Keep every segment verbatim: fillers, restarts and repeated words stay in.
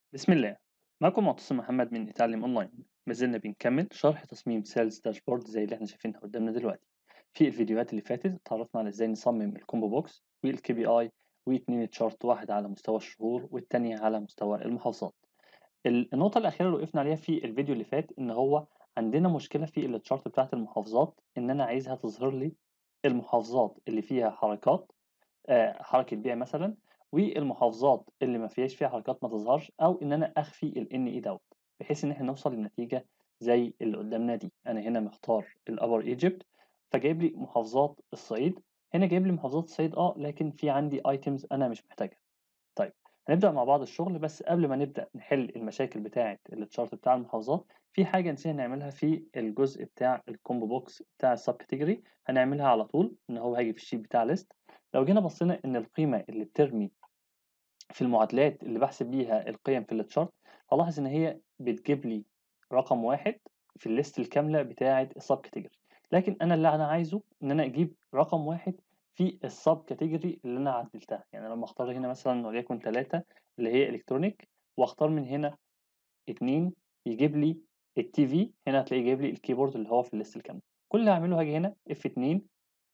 بسم الله. معكم معتصم محمد من اتعلم اونلاين. ما زلنا بنكمل شرح تصميم سيلز داشبورد زي اللي احنا شايفينها قدامنا دلوقتي. في الفيديوهات اللي فاتت اتعرفنا على ازاي نصمم الكومبو بوكس والكي بي اي واتنين تشارت، واحد على مستوى الشهور والتانية على مستوى المحافظات. ال- النقطة الأخيرة اللي وقفنا عليها في الفيديو اللي فات إن هو عندنا مشكلة في التشارت بتاعت المحافظات، إن أنا عايزها تظهر لي المحافظات اللي فيها حركات، آه، حركة بيع مثلا، والمحافظات اللي ما فيهاش فيها حركات ما تظهرش، او ان انا اخفي ال ان اي دوت، بحيث ان احنا نوصل لنتيجة زي اللي قدامنا دي. انا هنا مختار الابر ايجيبت، فجايب لي محافظات الصعيد. هنا جايب لي محافظات الصعيد اه لكن في عندي ايتمز انا مش محتاجها. طيب، هنبدأ مع بعض الشغل، بس قبل ما نبدأ نحل المشاكل بتاعة التشارت بتاع المحافظات، في حاجة نسينا نعملها في الجزء بتاع الكومبو بوكس بتاع السب كاتيجوري. هنعملها على طول، ان هو هاجي في الشيت بتاع ليست. لو جينا بصينا ان القيمة اللي بترمي في المعادلات اللي بحسب بيها القيم في التشارت، هلاحظ ان هي بتجيب لي رقم واحد في الليست الكاملة بتاعة السب كاتيجوري. لكن انا اللي انا عايزه ان انا اجيب رقم واحد في السب كاتيجوري اللي انا عدلتها. يعني لما اختار هنا مثلا وليكن ثلاثة اللي هي الكترونيك، واختار من هنا اتنين، يجيب لي التي في. هنا هتلاقيه جايب لي الكيبورد اللي هو في الليست الكاملة. كل اللي هعمله هاجي هنا اف اتنين،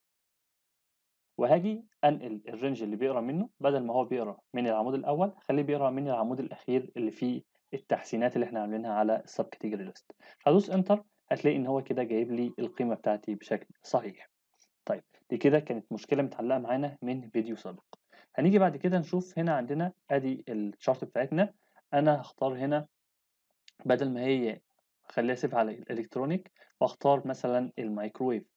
وهاجي انقل الرينج اللي بيقرا منه، بدل ما هو بيقرا من العمود الاول خليه بيقرا من العمود الاخير اللي فيه التحسينات اللي احنا عاملينها على السب كاتيجوري ليست. هدوس انتر، هتلاقي ان هو كده جايب لي القيمه بتاعتي بشكل صحيح. طيب، دي كده كانت مشكله متعلقه معانا من فيديو سابق. هنيجي بعد كده نشوف هنا عندنا ادي الشارت بتاعتنا. انا هختار هنا بدل ما هي خليها سيف على الالكترونيك، واختار مثلا الميكروويف،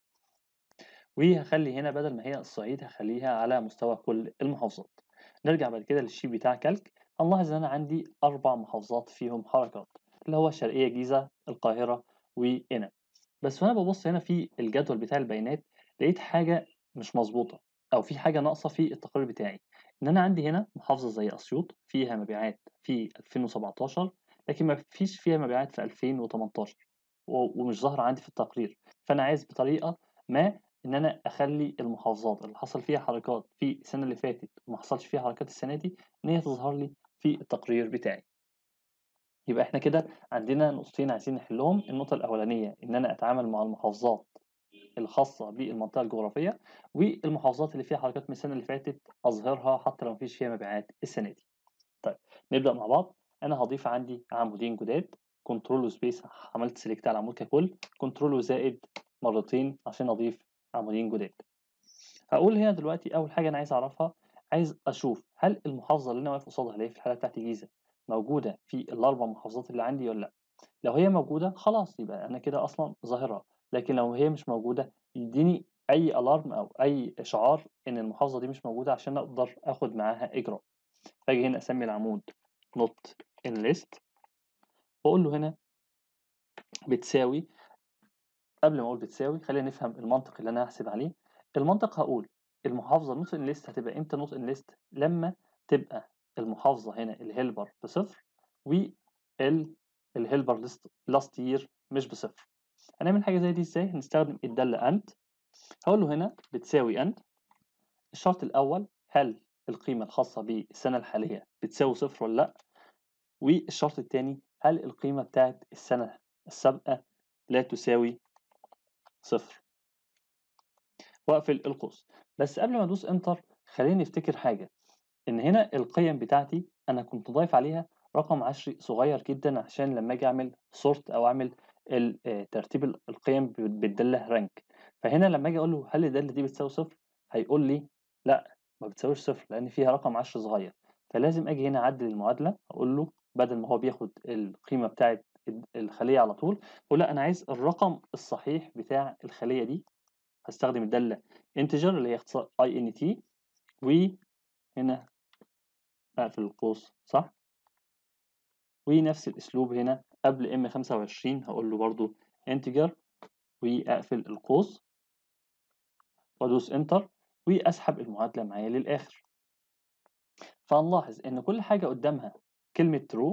وهخلي هنا بدل ما هي الصعيد هخليها على مستوى كل المحافظات. نرجع بعد كده للشيت بتاع كالك، هنلاحظ ان انا عندي اربع محافظات فيهم حركات، اللي هو الشرقيه، جيزه، القاهره، وقنا. بس وانا ببص هنا في الجدول بتاع البيانات، لقيت حاجه مش مظبوطه، او في حاجه ناقصه في التقرير بتاعي. ان انا عندي هنا محافظه زي اسيوط فيها مبيعات في ألفين وسبعتاشر، لكن ما فيش فيها مبيعات في ألفين وتمنتاشر، و- ومش ظاهره عندي في التقرير. فانا عايز بطريقه ما إن أنا أخلّي المحافظات اللي حصل فيها حركات في السنة اللي فاتت وما حصلش فيها حركات السنة دي، إن هي تظهر لي في التقرير بتاعي. يبقى إحنا كده عندنا نقطتين عايزين نحلّهم. النقطة الأولانية إن أنا أتعامل مع المحافظات الخاصة بالمنطقة الجغرافية، والمحافظات اللي فيها حركات من السنة اللي فاتت أظهرها حتى لو ما فيش فيها مبيعات السنة دي. طيب، نبدأ مع بعض. أنا هاضيف عندي عمودين جداد، كنترول وسبيس، عملت سيلكت على العمود ككل، كنترول وزائد مرتين عشان أضيف عمودين جداد. هاقول هنا دلوقتي أول حاجة أنا عايز أعرفها، عايز أشوف هل المحافظة اللي أنا واقف قصادها اللي هي في الحالة بتاعتي جيزة، موجودة في الأربع محافظات اللي عندي والّا لأ؟ لو هي موجودة خلاص يبقى أنا كده أصلًا ظاهرها، لكن لو هي مش موجودة يدّيني أي alarm أو أي إشعار إن المحافظة دي مش موجودة عشان أقدر آخد معاها إجراء. فآجي هنا أسمي العمود not in list، وأقول له هنا بتساوي. قبل ما أقول بتساوي خلّينا نفهم المنطق اللي أنا هاحسب عليه. المنطق هاقول المحافظة not in list هتبقى إمتى not in list؟ لمّا تبقى المحافظة هنا الhelper بصفر، وال الhelper list last year مش بصفر. هنعمل حاجة زي دي إزاي؟ هنستخدم الدالة and. هاقول له هنا بتساوي and الشرط الأول، هل القيمة الخاصة بالسنة الحالية بتساوي صفر والّا لأ؟ والشرط التاني، هل القيمة بتاعة السنة السابقة لا تساوي صفر؟ واقفل القوس. بس قبل ما ادوس انتر خليني نفتكر حاجه، ان هنا القيم بتاعتي انا كنت ضايف عليها رقم عشري صغير جدا عشان لما اجي اعمل سورت او اعمل ال- آه، ترتيب ال- القيم ب- بالداله رانك. فهنا لما اجي اقول له هل الداله دي بتساوي صفر، هيقول لي لا، ما بتساويش صفر لان فيها رقم عشري صغير. فلازم اجي هنا اعدل المعادله، اقول له بدل ما هو بياخد القيمه بتاعت ال- الخليه على طول، اقول لا، انا عايز الرقم الصحيح بتاع الخليه دي. هاستخدم الدالة integer اللي هي اختصار int، وهنا أقفل القوس صح، ونفس الأسلوب هنا قبل إم خمسة وعشرين هاقول له برضه integer، وأقفل القوس وأدوس enter، وأسحب المعادلة معايا للآخر. فهنلاحظ إن كل حاجة قدامها كلمة true،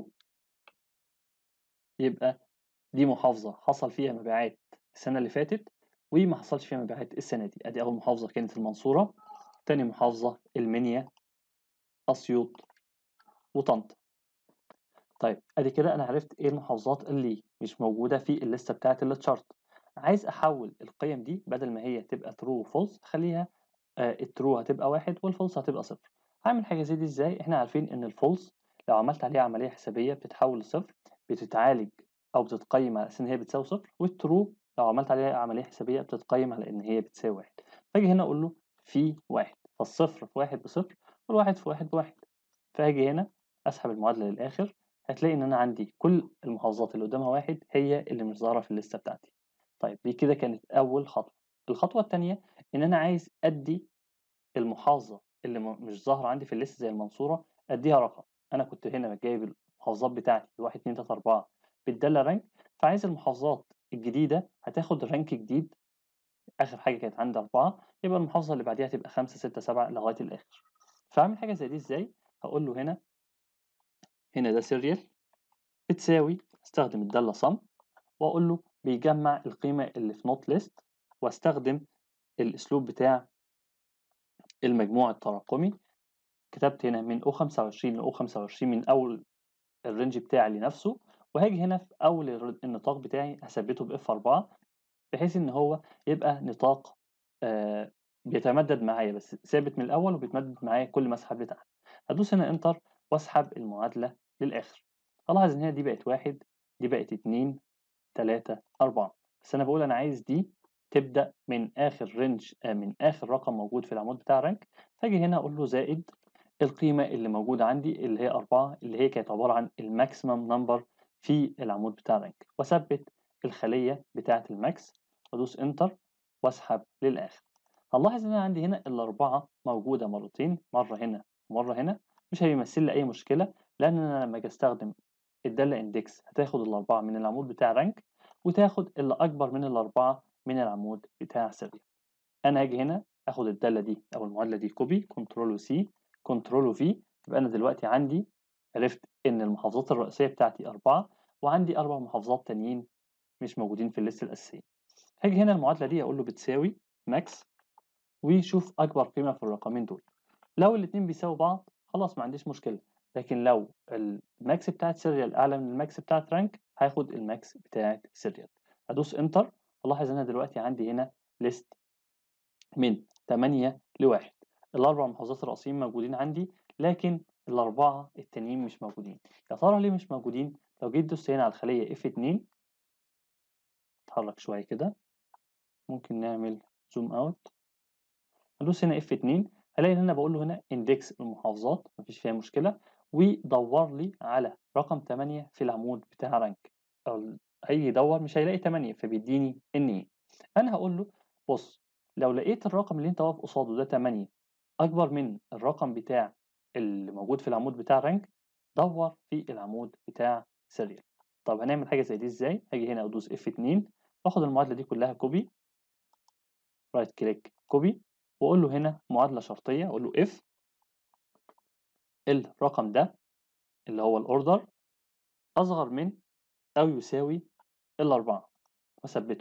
يبقى دي محافظة حصل فيها مبيعات السنة اللي فاتت وما حصلش فيها مبيعات السنة دي. أدي أول محافظة كانت المنصورة، تاني محافظة المنيا، أسيوط، وطنطا. طيب أدي كده أنا عرفت إيه المحافظات اللي مش موجودة في الليستة بتاعة الchart. عايز أحوّل القيم دي بدل ما هي تبقى true وfalse أخلّيها آآ الtrue هتبقى واحد والfalse هتبقى صفر. هاعمل حاجة زي دي إزاي؟ إحنا عارفين إن الfalse لو عملت عليها عملية حسابية بتتحول لصفر، بتتعالج أو بتتقيّم على أساس إن هي بتساوي صفر، والtrue لو عملت عليها عملية حسابية بتتقيّم على إن هي بتساوي واحد. فآجي هنا أقول له في واحد، فالصفر في واحد بصفر والواحد في واحد بواحد. فآجي هنا أسحب المعادلة للآخر، هتلاقي إن أنا عندي كل المحافظات اللي قدامها واحد هي اللي مش ظاهرة في الليستة بتاعتي. طيب دي كده كانت أول خطوة. الخطوة التانية إن أنا عايز أدّي المحافظة اللي م مش ظاهرة عندي في الليستة زي المنصورة أدّيها رقم. أنا كنت هنا جايب المحافظات بتاعتي واحد، اتنين، تلاتة، أربعة بالدالة rank، فعايز المحافظات الجديدة هتاخد rank جديد. آخر حاجة كانت عندي أربعة، يبقى المحافظة اللي بعديها تبقى خمسة، ستة، سبعة لغاية الآخر. فأعمل حاجة زي دي إزاي؟ هاقول له هنا هنا ده serial بتساوي، أستخدم الدالة sum وأقول له بيجمّع القيمة اللي في not list، واستخدم الأسلوب بتاع المجموع التراكمي. كتبت هنا من أو خمسة وعشرين لأو خمسة وعشرين من أول الrange بتاعي لنفسه، وهاجي هنا في أول الر النطاق بتاعي هاثبّته بإف أربعة بحيث إن هو يبقى نطاق آآ بيتمدّد معايا، بس ثابت من الأول وبيتمدّد معايا كل ما أسحب لتحت. هادوس هنا enter وأسحب المعادلة للآخر. هالاحظ إن هي دي بقت واحد، دي بقت اتنين، تلاتة، أربعة، بس أنا باقول أنا عايز دي تبدأ من آخر range آآ من آخر رقم موجود في العمود بتاع rank. فآجي هنا أقول له زائد القيمة اللي موجودة عندي اللي هي أربعة، اللي هي كانت عبارة عن الmaximum number في العمود بتاع rank، وأثبّت الخلية بتاعة الmax وأدوس enter وأسحب للآخر. هنلاحظ إن أنا عندي هنا الأربعة موجودة مرتين، مرّة هنا ومرّة هنا، مش هيمثّل لي أي مشكلة، لإن أنا لمّا آجي أستخدم الدالة index هتاخد الأربعة من العمود بتاع rank وتاخد اللي أكبر من الأربعة من العمود بتاع serial. أنا هاجي هنا آخد الدالة دي أو المعادلة دي copy control وC control وV، يبقى أنا دلوقتي عندي عرفت إن المحافظات الرئيسية بتاعتي أربعة وعندي أربع محافظات تانيين مش موجودين في الليستة الأساسية. هاجي هنا المعادلة دي أقول له بتساوي max ويشوف أكبر قيمة في الرقمين دول. لو الاتنين بيساووا بعض خلاص ما عنديش مشكلة، لكن لو الmax بتاعة serial أعلى من الmax بتاعة rank هاخد الmax بتاعة serial. أدوس enter ألاحظ إن أنا دلوقتي عندي هنا list من تمانية لواحد. الأربع محافظات الرئيسيين موجودين عندي، لكن الأربعة التانيين مش موجودين. يا ترى ليه مش موجودين؟ لو جيت دوست هنا على الخلية إف اتنين اتحرك شوية كده، ممكن نعمل zoom out، هادوس هنا إف اتنين هالاقي إن أنا باقول له هنا index المحافظات ما فيش فيها مشكلة، ودوّر لي على رقم تمانية في العمود بتاع rank. أو هييجي يدوّر مش هيلاقي تمانية فبيدّيني إن إيه. أنا هاقول له بُص، لو لقيت الرقم اللي أنت واقف قصاده ده تمانية أكبر من الرقم بتاع اللي موجود في العمود بتاع rank دوّر في العمود بتاع serial. طب هنعمل حاجة زي دي إزاي؟ هاجي هنا أدوس إف اتنين وآخد المعادلة دي كلّها copy right click copy وأقول له هنا معادلة شرطية، أقول له if الرقم ده اللي هو الorder أصغر من أو يساوي الأربعة وأثبّته.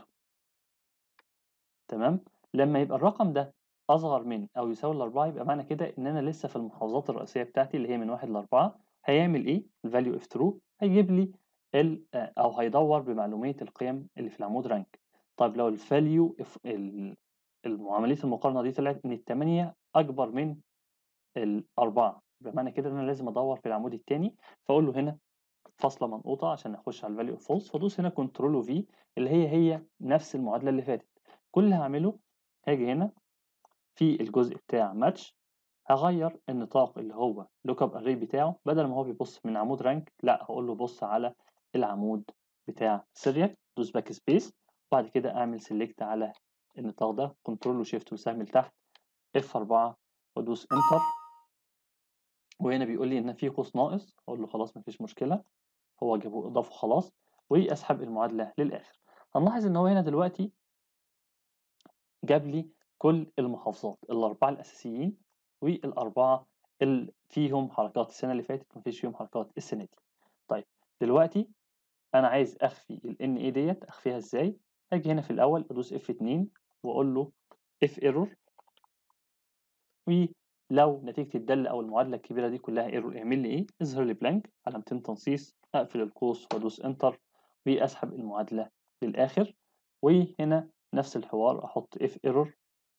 تمام؟ لمّا يبقى الرقم ده أصغر من أو يساوي الأربعة يبقى معنى كده إن أنا لسه في المحافظات الرئيسية بتاعتي اللي هي من واحد لأربعة. هيعمل إيه الvalue if true هيجيب لي ال آآ أو هيدوّر بمعلومية القيم اللي في العمود rank. طيب لو الvalue if ال المعاملية المقارنة دي طلعت إن التمانية أكبر من الأربعة، يبقى معنى كده إن أنا لازم أدوّر في العمود التاني. فأقول له هنا فاصلة منقوطة عشان أخش على الvalue of false وأدوس هنا control وV اللي هي، هي نفس المعادلة اللي فاتت. كل اللي هاعمله هاجي هنا في الجزء بتاع match هاغيّر النطاق اللي هو lookup array بتاعه، بدل ما هو بيبُص من عمود rank لأ هاقول له بُص على العمود بتاع serial. دوس backspace وبعد كده أعمل select على النطاق ده control وshift وسهم لتحت إف أربعة وأدوس enter. وهنا بيقول لي إن في قوس ناقص، أقول له خلاص ما فيش مشكلة، هو جابه أضافه خلاص، وأسحب المعادلة للآخر. هنلاحظ إن هو هنا دلوقتي جاب لي كل المحافظات الأربعة الأساسيين والأربعة اللي فيهم حركات السنة اللي فاتت ما فيش فيهم حركات السنة دي. طيب دلوقتي أنا عايز أخفي الNA ديّة، أخفيها إزاي؟ هاجي هنا في الأول أدوس إف اتنين وأقول له if error لو نتيجة الدالة أو المعادلة الكبيرة دي كلها ايرور اعمل لي إيه؟ اظهر لي بلانك علامتين تنصيص، أقفل القوس وأدوس انتر وأسحب المعادلة للآخر. وهنا نفس الحوار أحط اف ايرور،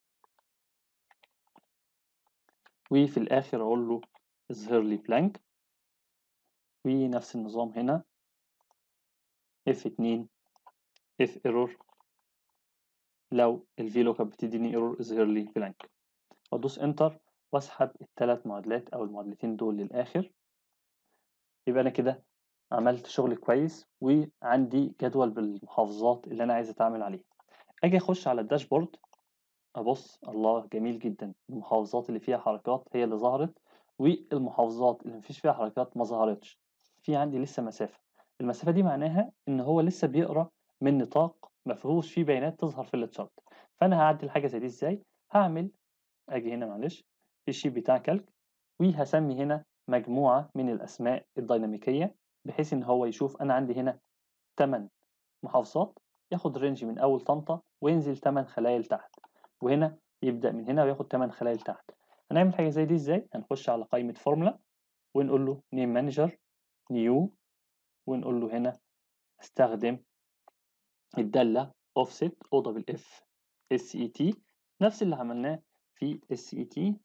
وفي الآخر أقول له اظهر لي بلانك، ونفس النظام هنا اف اتنين اف ايرور، لو الفي لوك اب بتديني ايرور اظهر لي بلانك، وادوس انتر واسحب الثلاث معادلات او المعادلتين دول للاخر. يبقى انا كده عملت شغل كويس وعندي جدول بالمحافظات اللي انا عايز اتعامل عليها. اجي اخش على الداشبورد ابص، الله جميل جدا، المحافظات اللي فيها حركات هي اللي ظهرت، والمحافظات اللي مفيش فيها حركات ما ظهرتش. في عندي لسه مسافة، المسافة دي معناها ان هو لسه بيقرا من نطاق ما فيهوش فيه بيانات تظهر في التشارت. فانا هعدل حاجة زي دي ازاي؟ هعمل، اجي هنا معلش في الشيت بتاع كالك، وهسمي هنا مجموعة من الاسماء الديناميكية، بحيث ان هو يشوف انا عندي هنا ثمانية محافظات، ياخد رينج من اول طنطا وينزل ثمانية خلايا لتحت، وهنا يبدأ من هنا وياخد ثمانية خلايا لتحت. هنعمل حاجة زي دي ازاي؟ هنخش على قائمة فورمولا ونقول له نيم مانجر نيو، ونقول له هنا استخدم الدالة offset او دبل اف اس اي تي، نفس اللي عملناه في اس اي تي،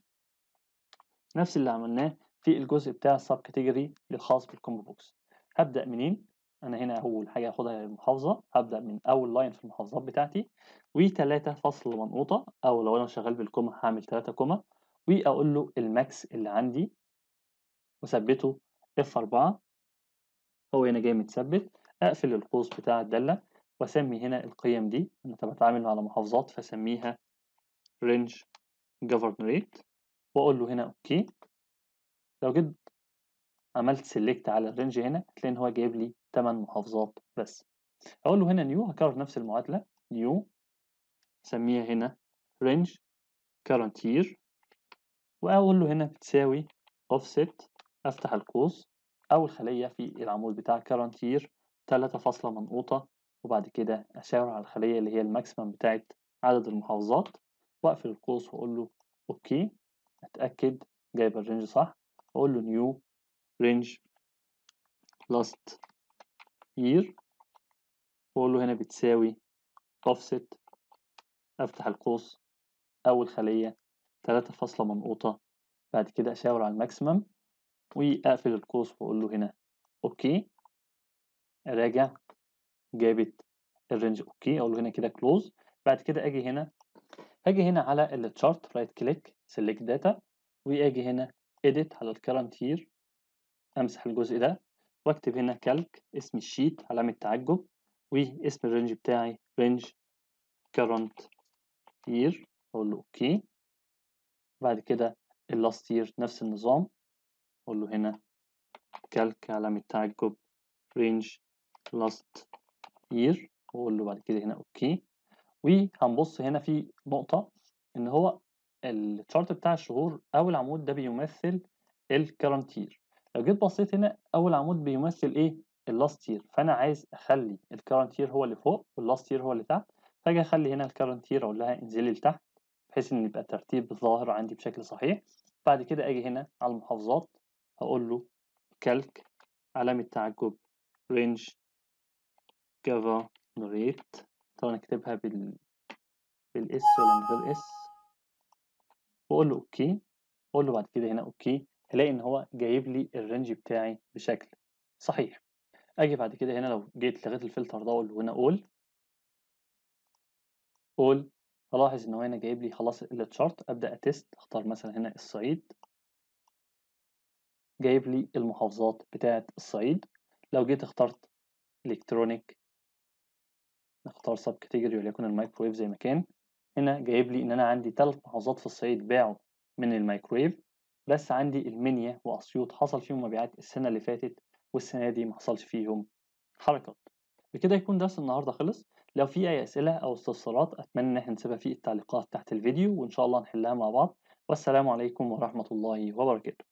نفس اللي عملناه في الجزء بتاع السب كاتيجوري الخاص بالكومبو بوكس. هبدأ منين؟ أنا هنا أول حاجة هاخدها المحافظة، هبدأ من أول لاين في المحافظات بتاعتي، وتلاتة فاصل منقوطة، أو لو أنا شغال بالكوما هعمل تلاتة كوما، وأقول له الماكس اللي عندي وثبته اف أربعة، هو هنا جاي متثبت. أقفل القوس بتاع الدالة وأسمي هنا القيم دي، أنا بتعامل على محافظات فأسميها range governorate، وأقول له هنا أوكي. لو جيت عملت سيلكت على الرينج هنا هتلاقي ان هو جايب لي ثمانية محافظات بس. اقول له هنا نيو، هكرر نفس المعادله نيو، اسميها هنا رينج current year، واقول له هنا بتساوي offset، افتح القوس، اول خليه في العمود بتاع current year تلاتة فاصلة منقوطه، وبعد كده اشاور على الخليه اللي هي الماكسيمم بتاعت عدد المحافظات، واقفل القوس واقول له اوكي، اتاكد جايب الرينج صح، واقول له نيو رينج last year، واقول له هنا بتساوي offset، افتح القوس، اول خليه تلاتة فاصلة منقوطه، بعد كده اشاور على الماكسيمم واقفل القوس واقول له هنا اوكي، اراجع جابت الرينج اوكي، اقول له هنا كده كلوز. بعد كده اجي هنا، اجي هنا على التشارت رايت كليك سيلكت داتا، واجي هنا edit على الكرنت يير، امسح الجزء ده واكتب هنا كالك اسم الشيت علامه تعجب، واسم الرينج بتاعي رينج current year، اقول له اوكي. بعد كده اللاست يير نفس النظام، اقول له هنا كالك علامة تعجب رينج لاست يير، واقول له بعد كده هنا اوكي. وهنبص هنا في نقطة، ان هو الشارت بتاع الشهور اول عمود ده بيمثل الكرنت يير، لو جيت بصيت هنا اول عمود بيمثل ايه؟ اللاست يير، فانا عايز اخلي الكرنت يير هو اللي فوق واللاست يير هو اللي تحت، فاجي اخلي هنا الكرنت يير اقول لها انزلي لتحت، بحيث ان يبقى الترتيب ظاهر عندي بشكل صحيح. بعد كده اجي هنا على المحافظات هقول له كالك علامة تعجب رينج جافانوريت، طبعا اكتبها بال بالاس ولا من غير اس، واقول له اوكي، اقول له بعد كده هنا اوكي، هلاقي ان هو جايب لي الرينج بتاعي بشكل صحيح. اجي بعد كده هنا لو جيت لغيت الفلتر ده اقول له هنا اول اول، الاحظ ان هو هنا جايب لي خلاص التشارت، ابدا اتست، اختار مثلا هنا الصعيد، جايب لي المحافظات بتاعه الصعيد. لو جيت اخترت الكترونيك، نختار سب كاتيجوري وليكن الميكرويف زي ما كان، هنا جايب لي ان انا عندي ثلاث محافظات في الصعيد باعوا من الميكرويف، بس عندي المنيا واسيوط حصل فيهم مبيعات السنه اللي فاتت، والسنه دي ما حصلش فيهم حركات. بكده يكون درس النهارده خلص. لو في اي اسئله او استفسارات اتمنى ان احنا نسيبها في التعليقات تحت الفيديو، وان شاء الله نحلها مع بعض. والسلام عليكم ورحمه الله وبركاته.